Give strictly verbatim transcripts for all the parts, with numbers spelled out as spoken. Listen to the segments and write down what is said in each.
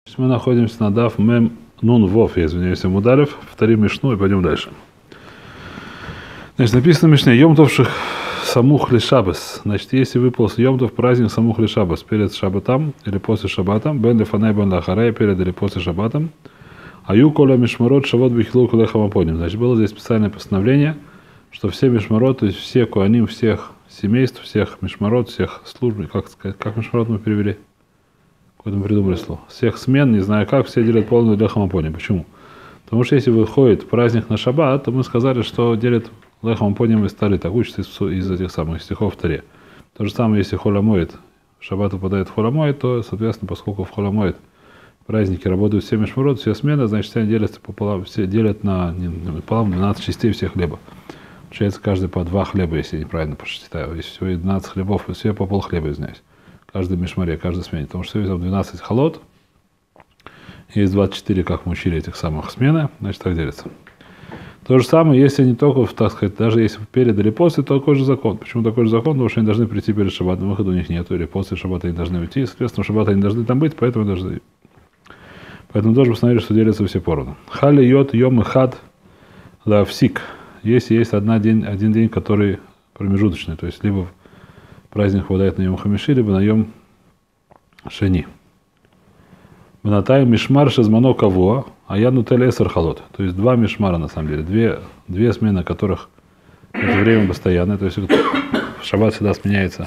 Мы находимся на Даф Мем Нун Вов, я извиняюсь, Мудалев, повторим Мишну и пойдем дальше. Значит, написано в Мишне, Йом Тов Самух Лишабас. Значит, если выпал с Йом Тов праздник Самух Лишабас перед Шабатом или после Шабатом, Бен Лефанай Бен Лахарай перед или после Шабатом, Аю Коля Мишмарот Шавот Бихилу Кулехам Апоним. Значит, было здесь специальное постановление, что все Мишмарот, то есть все Куаним, всех семейств, всех Мишмарот, всех служб, как сказать, как Мишмарот мы перевели? Какое-то мы придумали слово. Всех смен, не знаю как, все делят полную лехам апоним. Почему? Потому что если выходит праздник на шаббат, то мы сказали, что делят лехам апоним из Тары. Так учится из этих самых стихов в Таре. То же самое, если холомоид, шаббат упадает в холомоид, то, соответственно, поскольку в холомоид праздники работают все мишмарот, все смены, значит, все делятся пополам, все делят на пополам двенадцать частей всех хлеба. Получается, каждый по два хлеба, если я неправильно посчитаю. Если всего двенадцать хлебов, все по пол хлеба, извиняюсь. Каждый мишмаре, каждый смене. Потому что там двенадцать холод, есть двадцать четыре, как мы учили, этих самых смены, значит, так делится. То же самое, если не только, так сказать, даже если перед или после, то такой же закон. Почему такой же закон? Потому что они должны прийти перед шаббатом, выхода у них нет, или после шаббата они должны уйти, соответственно, в шаббат они должны там быть, поэтому должны. Поэтому тоже посмотрели, что делятся все поровну. Хали йод йом и хад лавсик. Если есть одна день, один день, который промежуточный, то есть либо праздник выпадает на Йом Хамиши, либо на Йом Шени. Бнатай мишмар шезмано каво, а я нутель эсер халот. То есть два мишмара, на самом деле. Две, две смены, которых это время постоянное. То есть в шаббат всегда сменяется,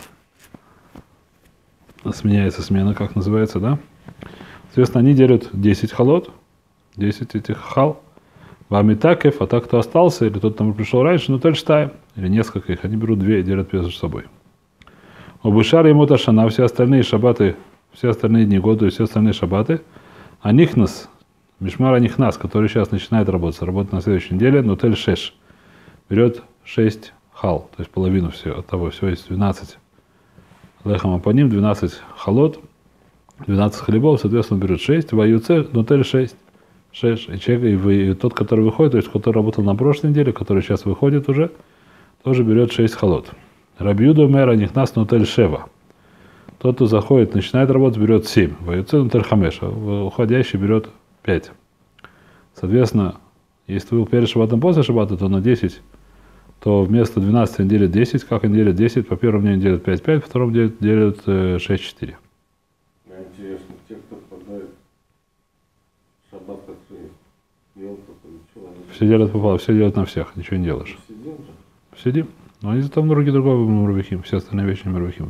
сменяется смена, как называется, да? Соответственно, они делят десять халот, десять этих хал. Вамитакев, а так, кто остался, или тот, кто пришел раньше, нутель штай, или несколько их, они берут две и делят между собой. Обышар ему ташана, все остальные шаббаты, все остальные дни года и все остальные шаббаты, а нихнас, мишмар нихнас, который сейчас начинает работать, работать на следующей неделе, нутель шеш, берет шесть хал, то есть половину всего от того, всего есть двенадцать лехам апоним, двенадцать халот, двенадцать хлебов, соответственно, берет шесть, ваюце, нутель шесть, шеш, и человек, и, и тот, который выходит, то есть который работал на прошлой неделе, который сейчас выходит уже, тоже берет шесть халот. Рабиуда мэра нихнас нутель шева. Тот, кто заходит, начинает работать, берет семь. Ваюце нутель хамеша. Уходящий берет пять. Соответственно, если ты был перед шаббатом после шаббата, то на десять, то вместо двенадцати они делят десять. Как они делят десять? По первому дню делят пять пять, по второму делят, делят шесть четыре. Интересно, те, кто попадает в шаббат, как Йом Тов, все делят пополам, все делят на всех, ничего не делаешь. Сидим же? Сидим. Но они там на руки другого Мурвихим, все остальные вещи Мурвихим.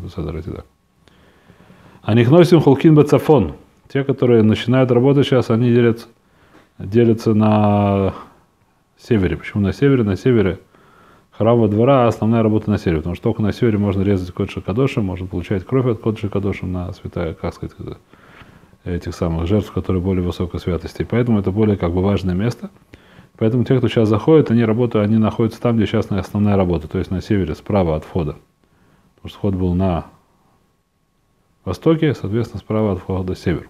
А них носим холкин бацафон. Те, которые начинают работать сейчас, они делят, делятся на севере. Почему на севере? На севере храмового двора, а основная работа на севере. Потому что только на севере можно резать кодши кадошим, можно получать кровь от кодши кадошим на святая, как сказать, этих самых жертв, которые более высокой святости. Поэтому это более как бы важное место. Поэтому те, кто сейчас заходит, они работают, они находятся там, где сейчас основная работа, то есть на севере, справа от входа. Потому что вход был на востоке, соответственно, справа от входа север.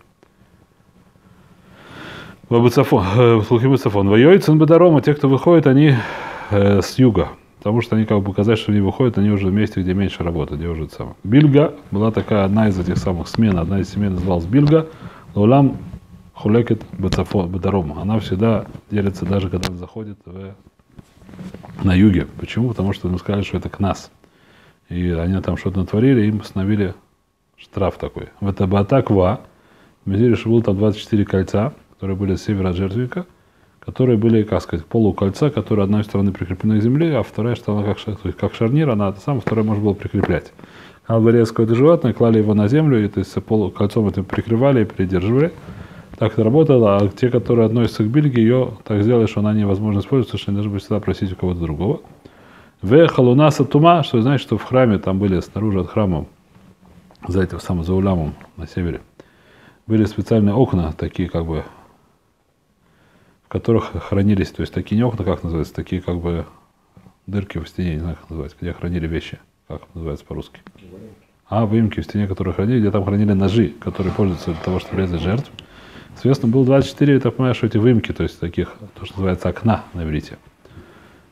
Слухибацафон. Воюйцен бедарома, те, кто выходит, они э, с юга. Потому что они как бы показать, что они выходят, они уже в месте, где меньше работы, где уже это самое. Бильга была такая одна из этих самых смен, одна из смен называлась Бильга. Лаулам хулекет бедарома. Она всегда делится, даже когда она заходит в... на юге. Почему? Потому что им сказали, что это к нас. И они там что-то натворили, им постановили штраф такой. В это Батаква, в Мизире было там двадцать четыре кольца, которые были с севера от жертвенника, которые были, как сказать, полукольца, которые одной стороны прикреплены к земле, а вторая сторона как, как шарнир, она сам второй можно было прикреплять. Когда было резать какое-то животное, клали его на землю, и то есть полукольцом это прикрывали и придерживали. Так это работало, а те, которые относятся к бильге, ее так сделали, что она невозможно использовать, потому что они должны всегда просить у кого-то другого. В халунаса тума, что значит, что в храме, там были снаружи от храма, за этим самым за улямом на севере, были специальные окна, такие как бы, в которых хранились, то есть такие не окна, как называется, такие как бы дырки в стене, не знаю, как называется, где хранили вещи, как называется по-русски. А, выемки в стене, которые хранили, где там хранили ножи, которые пользуются для того, чтобы резать жертв. Соответственно, было двадцать четыре, я так понимаю, что эти выемки, то есть таких, то, что называется окна на иврите.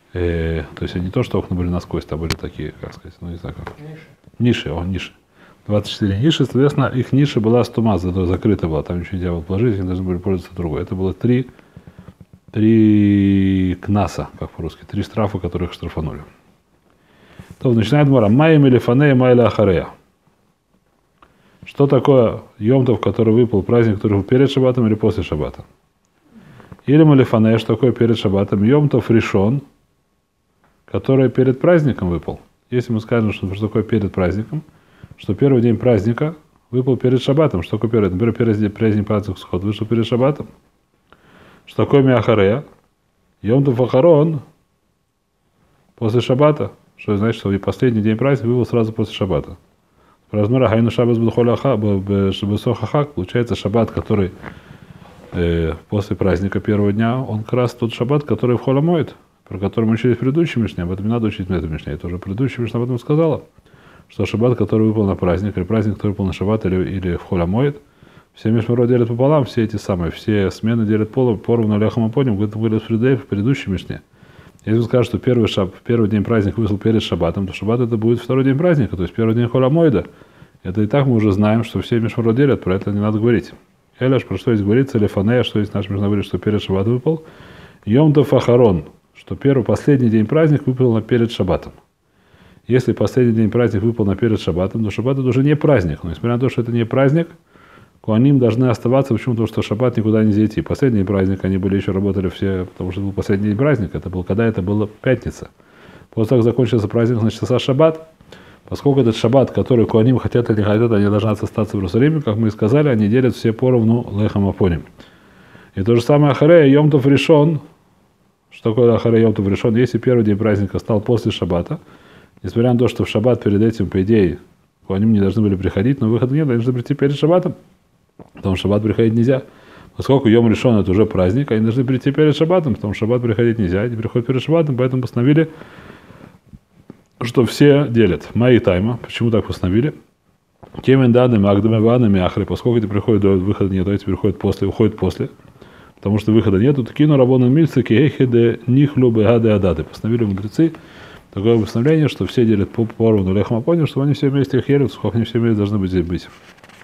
Э, то есть не то, что окна были насквозь, там были такие, как сказать, ну не знаю как. Ниши. Ниши, о, ниши. двадцать четыре ниши, соответственно, их ниша была стума, зато закрыта была, там ничего нельзя было положить, они должны были пользоваться другой. Это было три, три кнаса, как по-русски, три штрафа, которых штрафанули. То начинает Мара. Майя Мелифанея Майля Ахарея. Что такое Йом-Тов, который выпал, праздник, который был перед Шаббатом или после Шаббата? Или Мелифанея, что такое перед Шаббатом? Йом-Тов решен, который перед праздником выпал. Если мы скажем, что такое перед праздником, что первый день праздника выпал перед Шаббатом. Что такое перед? Например, первый день праздника Сухот вышел перед Шаббатом. Что такое Миахарея? Йом-Тов Ахарон после Шаббата. Что значит, что последний день праздника выпал сразу после Шаббата. Размера Хайну Шаббат Бесохахак, получается Шаббат, который э, после праздника первого дня, он как раз тот Шаббат, который в Холомоид, про который мы учили в предыдущем Мишне. Об этом не надо учить в этом Мишне. Это уже предыдущий Мишне об этом сказала. Что Шаббат, который выпал на праздник, или праздник, который выпал на Шаббат или, или в Холомоид, все Мишмарот делят пополам, все эти самые, все смены делят поровну Лехом Апоним, в этом говорит в предыдущем Мишне. Если вы скажете, что первый, шаб, первый день праздника вышел перед Шаббатом, то Шаббат это будет второй день праздника, то есть первый день Холомоида. Это и так мы уже знаем, что все Мишмарот делят, про это не надо говорить. Эляш, про что здесь говорится, Лефанея, что здесь наш Мишна говорит, что перед Шаббатом выпал. Йом-Тов Ахарон, что первый, последний день праздник выпал перед Шаббатом. Если последний день праздник выпал на перед Шаббатом, то Шаббат это уже не праздник. Но несмотря на то, что это не праздник, коаним должны оставаться, почему? Потому что Шаббат никуда не зайти. Последний праздник они были еще работали все, потому что это был последний день праздника. Это был, когда это была пятница. После того, как закончился праздник, начался Шаббат. Поскольку этот Шаббат, который коаним хотят или не хотят, они должны остаться в Иерусалиме, как мы и сказали, они делят все поровну Лехом Апоним. И то же самое Ахарея, Йом-Тов решен. Что такое Ахарея, Йом-Тов решен? Если первый день праздника стал после Шаббата, несмотря на то, что в Шаббат перед этим, по идее, коаним не должны были приходить, но выхода нет, они должны прийти перед Шаббатом. Потому что в Шаббат приходить нельзя. Поскольку Йом решен это уже праздник, они должны прийти перед Шаббатом, потому что в Шаббат приходить нельзя, они приходят перед Шаббатом, поэтому постановили, что все делят. Мои тайма. Почему так постановили? Кемен данными, агдами, ванами, ахры. Поскольку эти приходят до выхода нет, эти приходят после, уходят после. Потому что выхода нету. Такие рабоны мильцы, кехеде, нихлю, бегады, адаты. Постановили мудрецы такое постановление, что все делят по поровну Лехом Апоним, чтобы они все вместе их ели, сколько они все вместе должны быть здесь быть.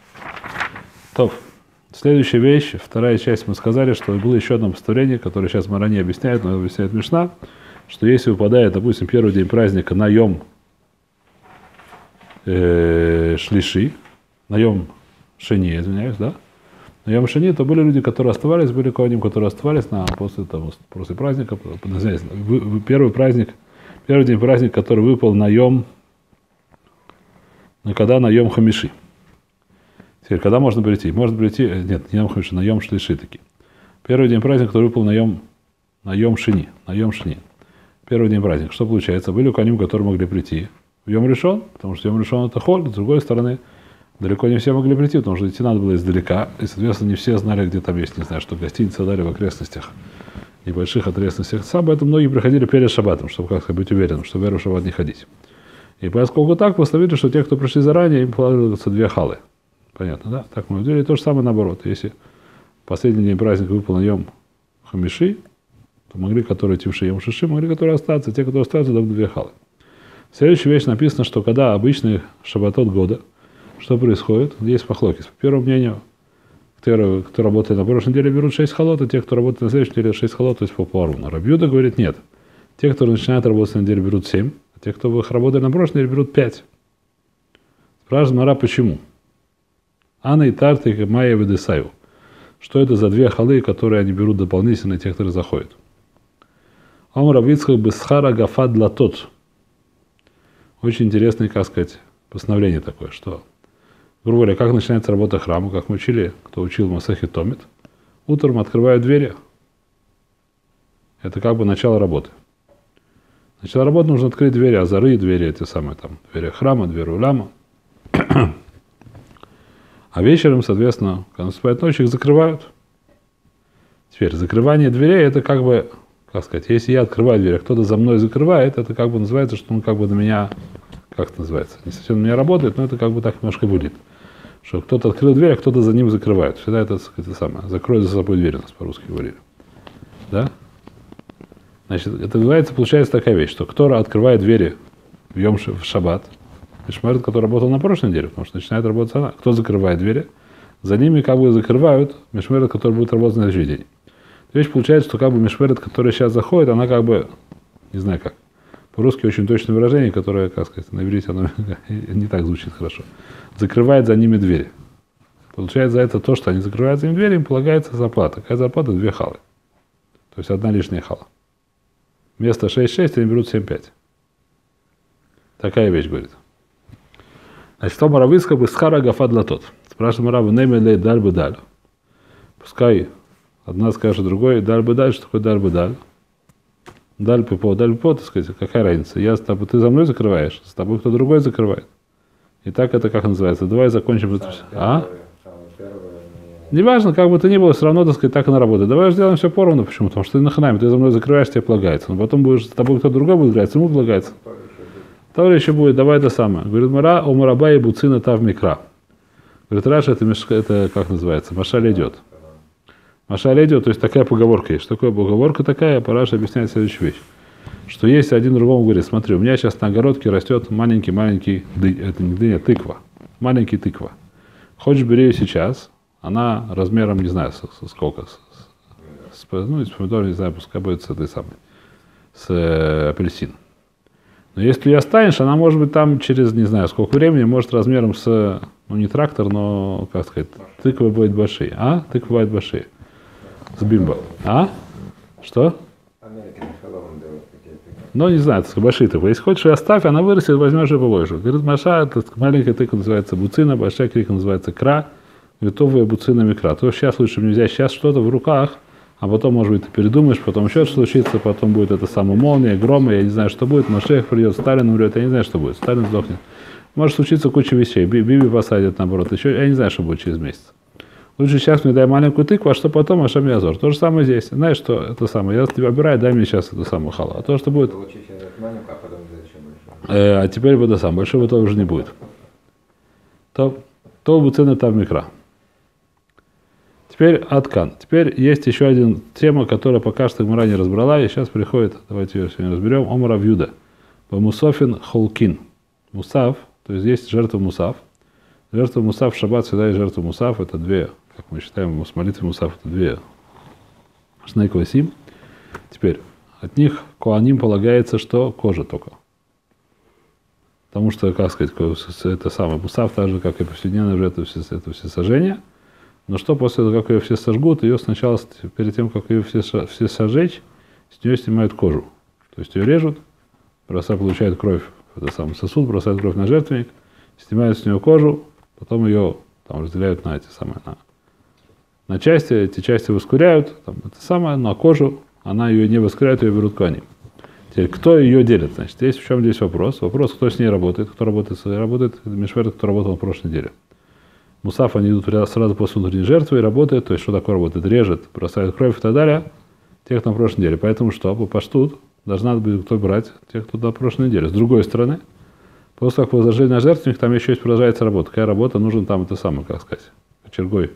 То, следующая вещь, вторая часть, мы сказали, что было еще одно постановление, которое сейчас Мара не объясняет, но объясняет Мишна, что если выпадает, допустим, первый день праздника на Йом э, Шлиши, на Йом Шени, извиняюсь, да? На Йом Шени, то были люди, которые оставались, были коаним, которые оставались на, после, там, после праздника, первый праздник, первый день праздника, который выпал на Йом, на когда на Йом Хамиши. Теперь, когда можно прийти? Можно прийти, нет, не на Йом Хамиши, на Йом Шлиши таки. Первый день праздника, который выпал на Йом, на Йом Шени, на Йом Шени. Первый день праздника. Что получается? Были коаним, которые могли прийти в Йом Решон, потому что Йом Решон это холь, с другой стороны, далеко не все могли прийти, потому что идти надо было издалека, и, соответственно, не все знали, где там есть, не знаю, что гостиницы дали в окрестностях, небольших окрестностях. Сам поэтому многие приходили перед Шаббатом, чтобы как-то быть уверенным, что в веру в Шаббат не ходить. И поскольку так, поставили, что те, кто пришли заранее, им полагаются две халы. Понятно, да? Так мы делали. То же самое наоборот. Если последний день праздника выпал на Йом Хамиши, то могли, которые идти в Йом Шиши, могли, которые остаться. Те, которые остаются, дадут две халы. Следующая вещь написано, что когда обычный шаббатот года, что происходит? Есть махлокис. По первому мнению, кто, кто работает на прошлой неделе, берут шесть халот, а те, кто работает на следующей неделе, шесть халот, то есть по поровну. Рабби Юда говорит, нет. Те, кто начинает работать на неделе, берут семь, а те, кто работает на прошлой неделе, берут пять. Спрашивает Мара, почему? Анна и Тарты, и Майя Ведесаю. Что это за две халы, которые они берут дополнительно, те, которые заходят? Ом Равицхак Бесхара Гафад Латот. Очень интересное, как сказать, постановление такое, что, грубо говоря, как начинается работа храма, как мы учили, кто учил Масехи Томит, утром открывают двери. Это как бы начало работы. Начало работы нужно открыть двери, азары, двери эти самые там, двери храма, двери уляма. А вечером, соответственно, когда наступает ночь, их закрывают. Теперь, закрывание дверей, это как бы, как сказать, если я открываю дверь, а кто-то за мной закрывает, это как бы называется, что он как бы на меня, как это называется, не совсем на меня работает, но это как бы так немножко будет. Что кто-то открыл дверь, а кто-то за ним закрывает. Всегда это, это самое, закрой за собой дверь, у нас по-русски говорили. Да? Значит, это называется, получается такая вещь, что кто открывает двери в Йом в Шаббат, Мишмерет, который работал на прошлой неделе, потому что начинает работать она. Кто закрывает двери? За ними как бы закрывают мишмерет, который будет работать на следующий день. То есть получается, что как бы мишмерет, который сейчас заходит, она как бы, не знаю как, по-русски очень точное выражение, которое, как сказать, на иврите оно не так звучит хорошо. Закрывает за ними двери. Получается за это то, что они закрывают за ними двери, им полагается зарплата. Какая зарплата? Две халы. То есть одна лишняя хала. Вместо шесть шесть они берут семь пять. Такая вещь, говорит. Значит, то маравыска бы схара гафа для тот. Спрашивает Марава, неме лей даль бы даль. Пускай одна скажет другой, даль бы даль, что такое даль бы даль. Даль бы по, даль бы по, так сказать, какая разница? Я с тобой, ты за мной закрываешь, с тобой кто другой закрывает. И так это как называется? Давай закончим это. А? Неважно, как бы то ни было, все равно, так сказать, так она работает. Давай сделаем все поровну. Почему? Потому что ты наханами, ты за мной закрываешь, тебе полагается. Но потом будешь, с тобой кто-то другой будет играть, ему полагается. То еще будет, давай это самое. Говорит, Мара, о Мараба и Буцина тав микра. Говорит, Раша, это, это как называется? Машаль идет. Машаль идет, то есть такая поговорка есть. Что такое поговорка такая? Раша объясняет следующую вещь. Что есть один другому говорит, смотри, у меня сейчас на огородке растет маленький-маленький, это не дыня, тыква. Маленький тыква. Хочешь, бери ее сейчас. Она размером, не знаю, со, со сколько, с, с, ну, из помидора, не знаю, пускай будет с этой самой, с э, апельсин. Но если ее останешь, она может быть там через, не знаю, сколько времени, может размером с, ну, не трактор, но, как сказать, тыквы бывают большие. А? Тыквы бывают большие. С бимбо. А? Что? Ну, не знаю, это большие тыквы. Если хочешь, ее оставь, она вырастет, возьмешь и побольше. Говорит, Маша, маленькая тыква называется буцина, большая крика называется кра. Готовые буцина микра. То сейчас лучше мне взять сейчас что-то в руках, а потом, может быть, ты передумаешь, потом еще что случится, потом будет это самая молния, грома, я не знаю, что будет, Машех придет, Сталин умрет, я не знаю, что будет, Сталин сдохнет. Может случиться куча вещей, Биби посадят, наоборот, еще, я не знаю, что будет через месяц. Лучше сейчас мне дай маленькую тыкву, а что потом, а что мне азор. То же самое здесь. Знаешь, что это самое, я тебя обираю, дай мне сейчас эту самую халу. А то, что будет... Э, а теперь будет это самое, большого этого уже не будет. То, то буцина там микра. Теперь Аткан. Теперь есть еще один тема, которая пока что мы ранее разбрала, и сейчас приходит, давайте ее сегодня разберем, Омара Вьюда. Мусафин холкин. Мусав, то есть есть жертва Мусав. Жертва Мусав, шаббат всегда есть жертва Мусав, это две, как мы считаем, с молитвой Мусав, это две шней квасим. Теперь, от них коаним полагается, что кожа только. Потому что, как сказать, это самое Мусав, так же, как и повседневная жертва, это все сожжения. Но что после того, как ее все сожгут, ее сначала, перед тем, как ее все, все сожечь, с нее снимают кожу. То есть ее режут, бросают, получают кровь, это самый сосуд, бросают кровь на жертвенник, снимают с нее кожу, потом ее там разделяют на эти самые, на, на части, эти части воскуряют, там, это самое, но кожу, она ее не воскуряют, ее берут конем. Теперь, кто ее делит? Значит, есть в чем здесь вопрос. Вопрос, кто с ней работает, кто работает, работает Мишмерет, кто работал на прошлой неделе. Мусав, они идут сразу после внутренней жертвы и работают, то есть что такое работает? Режет, бросают кровь и так далее, тех на прошлой неделе. Поэтому что? По паштут должна быть кто брать тех, кто на прошлой неделе. С другой стороны, после как возложили на жертвенник, там еще есть продолжается работа. Какая работа? Нужен там это самое, как сказать, кочергой.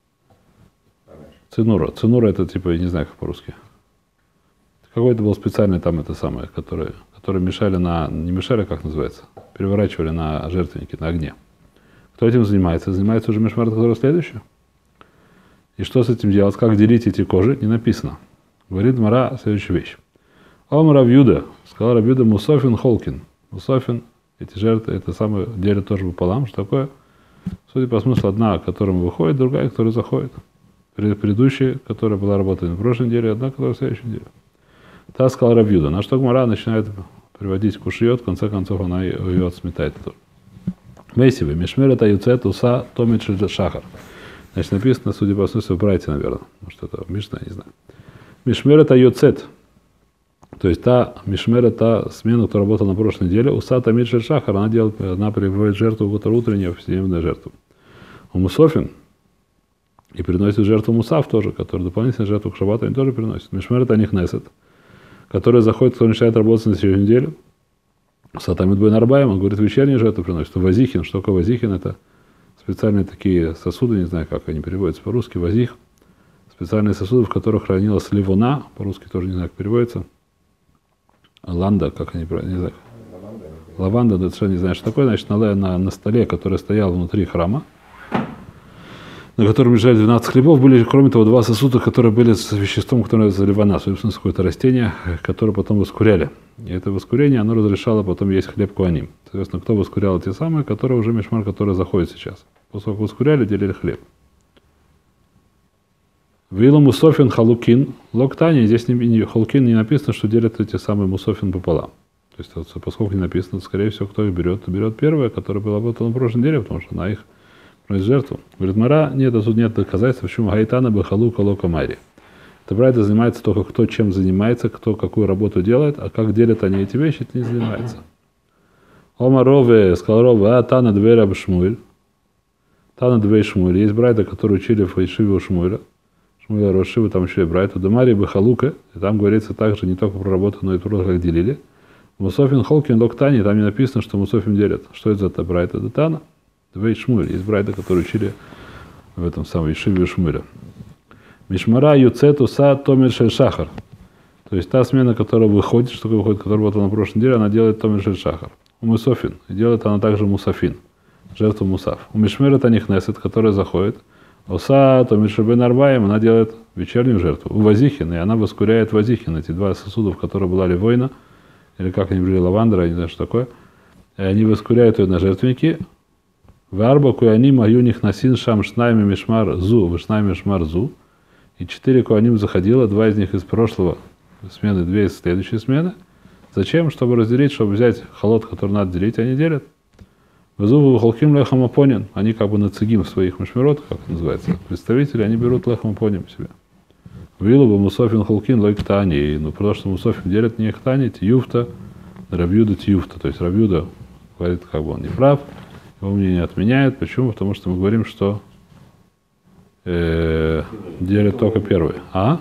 Цинура. Цинура это типа, я не знаю как по-русски. Какой-то был специальный там это самое, который, который мешали на, не мешали, как называется, переворачивали на жертвеннике, на огне. Кто этим занимается? Занимается уже Мишмерет, который следующий. И что с этим делать? Как делить эти кожи? Не написано. Говорит Мара следующую вещь. Ом Равьюда, сказал Равьюда Мусофин Холкин. Мусофин, эти жертвы, это самое делят тоже пополам. Что такое? Судя по смыслу, одна, к которому выходит, другая, которая заходит. Предыдущая, которая была работана в прошлой неделе, одна, которая в следующей неделе. Та сказал Равьюда. На что Мара начинает приводить кушиот, в конце концов она ее отсметает тоже. Мейсивы, Мишмерет Аюцет Уса Томит Шахар. Значит, написано, судя по смыслу, в Брайте, наверное. Может, это Мишна, я не знаю. Мишмерет Аюцет. То есть та Мишмерет, та смена, которая работала на прошлой неделе, Уса Томит Шахар, она делает, она приводит жертву, которая утренняя, повседневную жертву. У Мусофин и приносит жертву Мусав тоже, который дополнительную жертву к шаббату они тоже приносят. Мишмерет Анихнесет, который заходит, кто начинает работать на следующую неделю. Сатамид Бен Арбаем, он говорит, вечернюю жертву приносит. Вазихин, что такое Вазихин? Это специальные такие сосуды, не знаю, как они переводятся по-русски, Вазих. Специальные сосуды, в которых хранилась ливона, по-русски тоже не знаю, как переводится. Ланда, как они переводятся, не знаю. Лаванда, да, что не знаю, что такое, значит, на, на, на столе, который стоял внутри храма, на котором лежали двенадцать хлебов, были, кроме того, два сосуда, которые были с веществом, которое называется ливана, собственно, какое-то растение, которое потом воскуряли. И это воскурение, оно разрешало потом есть хлеб куаним. Соответственно, кто воскурял те самые, которые уже мишмар, которые заходят сейчас. После того, как воскуряли, делили хлеб. Вилу мусофин халукин локтани. Здесь не, халукин не написано, что делят эти самые мусофин пополам. То есть, поскольку не написано, скорее всего, кто их берет, то берет первое, которое было работало на прошлой неделе, потому что она их приносит жертву. Говорит, Мара, нет, тут нет доказательств, почему гайтана бахалу калока мари. Это брайда занимается только кто чем занимается, кто какую работу делает, а как делят они эти вещи, это не занимается. Ома Рове, сказал Рове, а Тана Двей Раб Шмуэль. Тана Двей Шмуэль. Есть брайда, которые учили в Ишиве у Шмуэля. Шмуэля Рошива, там еще и брайда. Дамари Бахалука. И там говорится также не только про работу, но и про то, как делили. Мусофин Холкин Локтани, там не написано, что Мусофин делят. Что это за брайда? Это Тана Двей Шмуэль. Есть брайда, которые учили в этом самом Ишиве у Шмуэля. Мишмара Юцету Са Томер Шель Шахар. То есть та смена, которая выходит, что такое выходит, которая работала на прошлой неделе, она делает Томер Шель Шахар. У Мусофин. И делает она также Мусафин. Жертву Мусав. У Мишмера Танихнесет, которая заходит. Уса Томер Шебен Арбаем, она делает вечернюю жертву. У Вазихин, и она воскуряет Вазихин. Эти два сосуда, в которых была ливойна, или как они были, лавандра, я не знаю, что такое. И они воскуряют ее на жертвенники. В Арба Куаним Аюних Насин Шам Шнайми Мишмар Зу, Вишнайми Мишмар Зу. И четыре куаним заходило, два из них из прошлого смены, две из следующей смены. Зачем? Чтобы разделить, чтобы взять холод, который надо делить, они делят. Везуву холким лехам апонин. Они как бы нацигим в своих мишмерот, как это называется, представители, они берут лехам апонин себе. Вилу мусофин холкин лойк тани. Ну, потому что мусофин делят не их тани, тиюфта, рабьюда тиюфта. То есть рабьюда говорит, как бы он не прав, его мнение отменяет. Почему? Потому что мы говорим, что Э, делят только первый. А?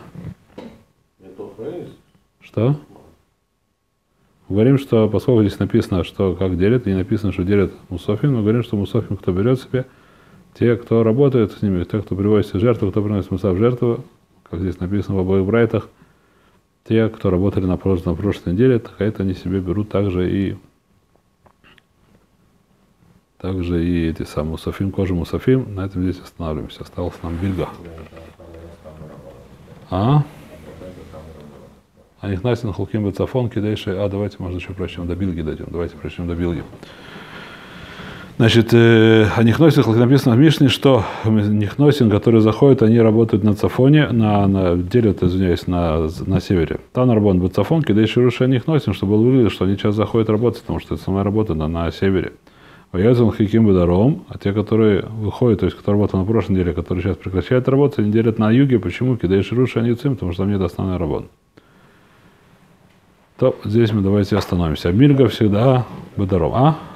Что? Говорим, что поскольку здесь написано, что как делят, и не написано, что делят мусофим, мы говорим, что мусофим, кто берет себе, те, кто работает с ними, те, кто приводит себе жертву, кто приносит мусав в жертву, как здесь написано в обоих брайтах, те, кто работали на прошлой, на прошлой неделе, так это они себе берут также и Также и эти самые мусафим, кожа мусафим. На этом здесь останавливаемся. Осталось нам бильга. А? А них насин халким бацафон кидайши. А, давайте, может, еще прочтем до бильги дойдем. Давайте прочтем до бильги. Значит, э, о нихносин написано в Мишне, что нихносин, которые заходят, они работают на цафоне, на, на делят, извиняюсь, на, на севере. Там работают бацафон кидайши руши нихносин, чтобы было выглядеть, что они сейчас заходят работать, потому что это самая работа на, на севере. Воязан хиким бедаром, а те, которые выходят, то есть, которые работали на прошлой неделе, которые сейчас прекращают работать, они делят на юге. Почему? Кидаешь руши, они цим, потому что там нет основной работы. То здесь мы давайте остановимся. Бильга всегда бедаром. А?